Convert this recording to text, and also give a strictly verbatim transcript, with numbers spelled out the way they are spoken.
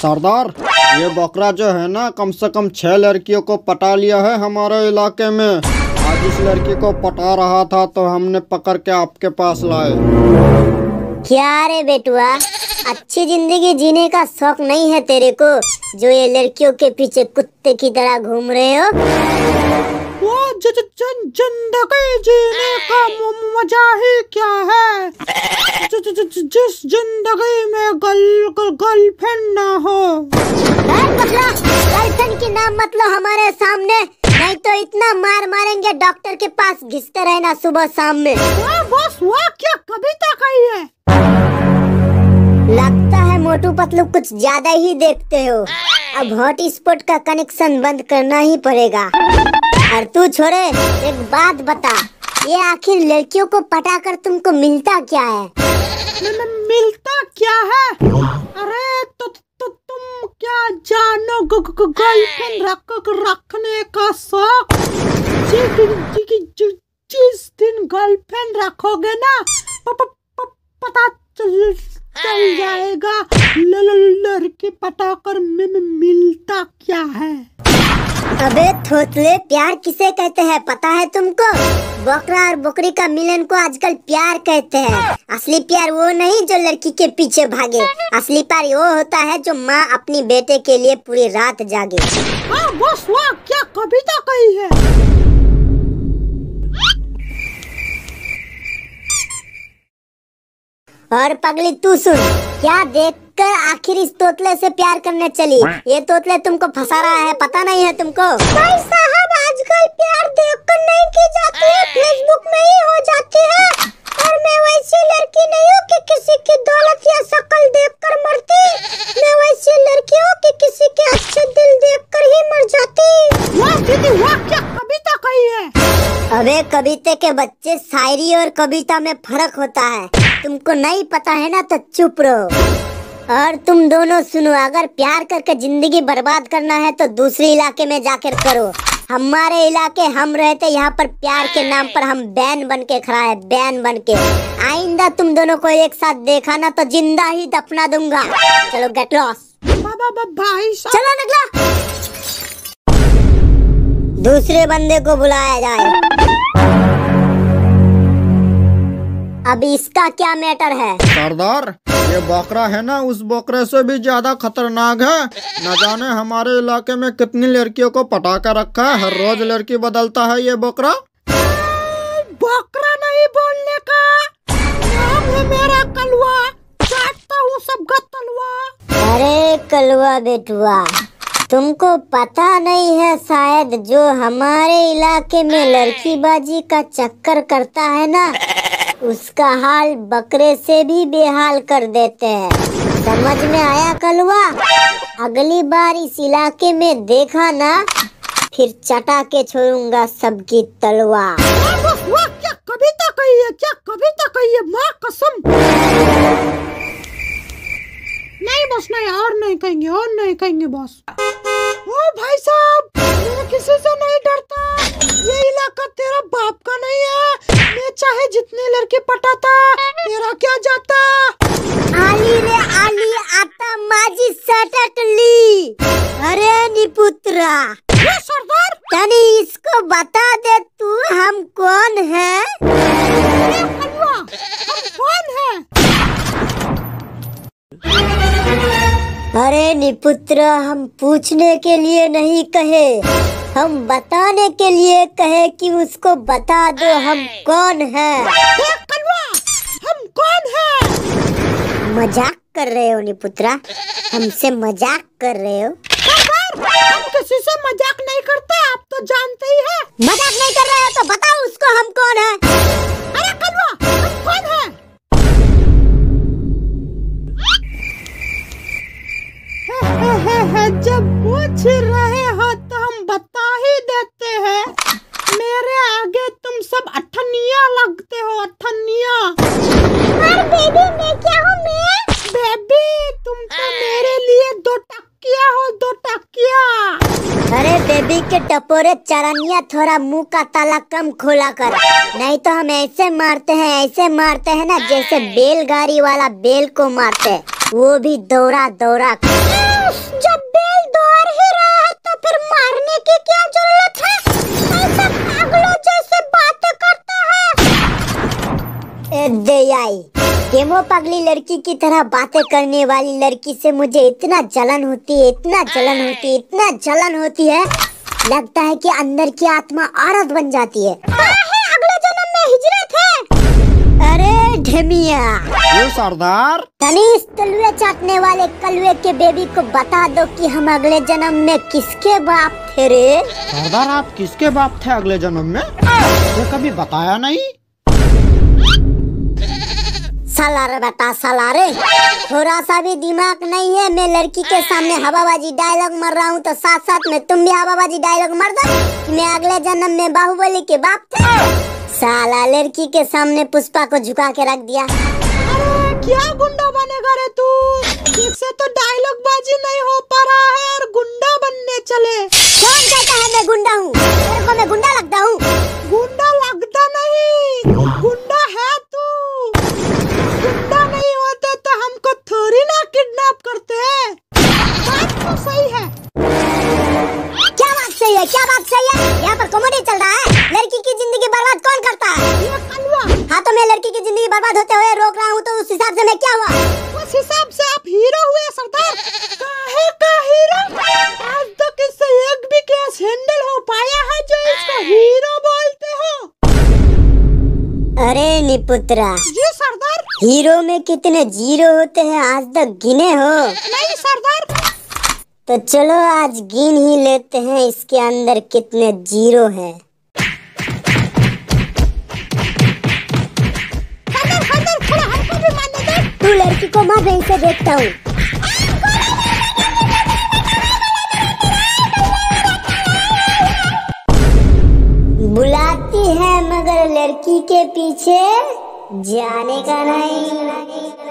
सरदार, ये बकरा जो है ना कम से कम छह लड़कियों को पटा लिया है हमारे इलाके में। आज इस लड़की को पटा रहा था तो हमने पकड़ के आपके पास लाए। क्या रे बेटुआ, अच्छी जिंदगी जीने का शौक नहीं है तेरे को, जो ये लड़कियों के पीछे कुत्ते की तरह घूम रहे हो? वो ज, ज, ज, जिंदगी जीने का मजा ही क्या है, ज, ज, ज, ज, जिस जिंदगी में गर्ल गर्लफ्रेंड ना हो। गर्लफ्रेंड की नाम मत लो हमारे सामने, नहीं तो इतना मार मारेंगे डॉक्टर के पास घिसते रहना सुबह शाम में। वाह बस, वाह क्या कविता कही है। लगता है मोटू पतलू कुछ ज्यादा ही देखते हो, अब हॉट स्पॉट का कनेक्शन बंद करना ही पड़ेगा। और तू छोरे, एक बात बता, ये आखिर लड़कियों को पटाकर तुमको मिलता क्या है? मिलता क्या है? अरे तो, तो तुम क्या जानो गर्लफ्रेंड रख रखने का शौक। जिस दिन गर्लफ्रेंड रखोगे ना प, प, प, पता चल चल जाएगा लड़की पटाकर मिलता क्या है। अबे थोतले, प्यार किसे कहते हैं पता है तुमको? बकरा और बकरी का मिलन को आजकल प्यार कहते हैं। असली प्यार वो नहीं जो लड़की के पीछे भागे, असली प्यार वो होता है जो माँ अपनी बेटे के लिए पूरी रात जागे। हाँ बस, वाह क्या कविता कही है। और पगली तू सुन, क्या देखकर आखिर इस तोतले से प्यार करने चली? ये तोतले तुमको फंसा रहा है, पता नहीं है तुमको? भाई साहब, आजकल प्यार देखकर नहीं की जाती है, फेसबुक में ही हो जाती है। और मैं वैसी लड़की नहीं हूँ कि किसी की दौलत या शक्ल देखकर मरती, मैं वैसी लड़की हूँ कि किसी के अच्छे दिल देखकर ही मर जाती। वाह दीदी, वाह क्या कविता कही है। अबे कविता के बच्चे, शायरी और कविता में फर्क होता है, तुमको नहीं पता है ना तो चुप रहो। और तुम दोनों सुनो, अगर प्यार करके जिंदगी बर्बाद करना है तो दूसरे इलाके में जाकर करो। हमारे इलाके हम रहते, यहाँ पर प्यार के नाम पर हम बैन बन के खड़ा है, बैन बन के। आइंदा तुम दोनों को एक साथ देखा ना तो जिंदा ही दफना दूंगा। चलो गेट लॉस। भाई चलो निकला, दूसरे बंदे को बुलाया जाए। अब इसका क्या मैटर है? सरदार, ये बकरा है ना उस बकरे से भी ज्यादा खतरनाक है। न जाने हमारे इलाके में कितनी लड़कियों को पटा कर रखा है, हर रोज लड़की बदलता है ये बकरा। बकरा नहीं बोलने का नाम है मेरा, कलवा, चाटता हूँ सबका तलवा। अरे कलवा बेटुआ, तुमको पता नहीं है शायद, जो हमारे इलाके में लड़कीबाजी का चक्कर करता है ना, उसका हाल बकरे से भी बेहाल कर देते हैं। समझ में आया कलवा? अगली बार इस इलाके में देखा ना, फिर चटा के छोड़ूंगा सबकी तलवा। वाह क्या कविता कही है, क्या कविता कही है, माँ कसम। नहीं बस, नहीं और नहीं कहेंगे, और नहीं कहेंगे बस। ओ भाई साहब, मैं किसी से नहीं डरता, ये इलाका तेरा बाप का नहीं है, मैं चाहे जितनी लड़की पटाता, तेरा क्या जाता। आली रे आली, आता माजी सटकली। अरे निपुत्रा, ये सरदार, तनी इसको बता दे तू हम कौन है? अरे कलवा, हम कौन है? अरे निपुत्र, हम पूछने के लिए नहीं कहे, हम बताने के लिए कहे कि उसको बता दो हम कौन है। कलवा, हम कौन है? मजाक कर रहे हो निपुत्रा, हमसे मजाक कर रहे हो? हम किसी से मजाक नहीं करते, आप तो जानते ही हैं। मजाक नहीं कर रहे हो तो बताओ उसको हम कौन है। अरे कलवा, हम कौन है? जब पूछ रहे हो तो हम बता ही देते हैं, मेरे आगे तुम सब अठन्निया लगते हो, अठन्निया। और बेबी मैं क्या हूँ? मैं बेबी, तुम तो मेरे लिए दो टकिया हो, दो टकिया। अरे बेबी के टपोरे चरनिया, थोड़ा मुंह का ताला कम खोला कर, नहीं तो हम ऐसे मारते हैं, ऐसे मारते हैं ना जैसे बैलगाड़ी वाला बैल को मारते, वो भी दौड़ा दौड़ा कर। जब बैल दौड़ ही रहा है तो फिर मारने की क्या जरूरत है? ऐसा पागलों जैसे बातें करता है। ए दयाई, ये वो पगली लड़की की तरह बातें करने वाली लड़की से मुझे इतना जलन होती है, इतना जलन होती है, इतना जलन होती है, लगता है कि अंदर की आत्मा औरत बन जाती है। अगले जन्म में हिजरत है। अरे ढेमिया, ये सरदार, तनी इस तलवे चाटने वाले कलवे के बेबी को बता दो कि हम अगले जन्म में किसके बाप थे रे? सरदार आप किसके बाप थे अगले जन्म में? ये कभी बताया नहीं। साला रे बेटा, साला रे, थोड़ा सा भी दिमाग नहीं है। मैं लड़की के सामने हवाबाजी डायलॉग मर रहा हूँ तो साथ साथ में तुम भी हवाबाजी डायलॉग मर दो। मैं अगले जन्म में बाहुबली के बाप थे। साला लड़की के सामने पुष्पा को झुका के रख दिया। अरे क्या गुंडा बनेगा रे तू? ठीक से तो डायलॉग बाजी नहीं हो पा रहा है और गुंडा बनने चले। कौन कहता है मैं गुंडा हूँ? तेरे को मैं गुंडा लगता हूँ? गुंडा लगता नहीं, गुंडा है तू। गुंडा नहीं होते तो हमको थोड़ी ना किडनैप करते हैं। बात तो सही है। क्या बात सही है? क्या बात सही है? यहाँ पर कॉमेडी चल रहा है। लड़की की जिंदगी बर्बाद कौन करता है? ये कलवा। हाँ तो मैं लड़की की जिंदगी बर्बाद होते हुए रोक रहा हूँ तो उस हिसाब से मैं क्या हुआ? उस हिसाब से आप हीरो हुए सरदार। काहे का हीरो? आज तक इससे एक भी केस हैंडल हो पाया है जो इसको हीरो बोलते हो? अरे निपुत्रा, जी सरदार। हीरो में कितने जीरो होते हैं आज तक गिने हो? नहीं सरदार। तो चलो आज गिन ही लेते हैं इसके अंदर कितने जीरो हैं। सरदार सरदार थोड़ा हमको भी मारने दे। तू लड़की को मार, मैं इसे देखता हूँ। बुलाती है मगर लड़की के पीछे जाने का नहीं।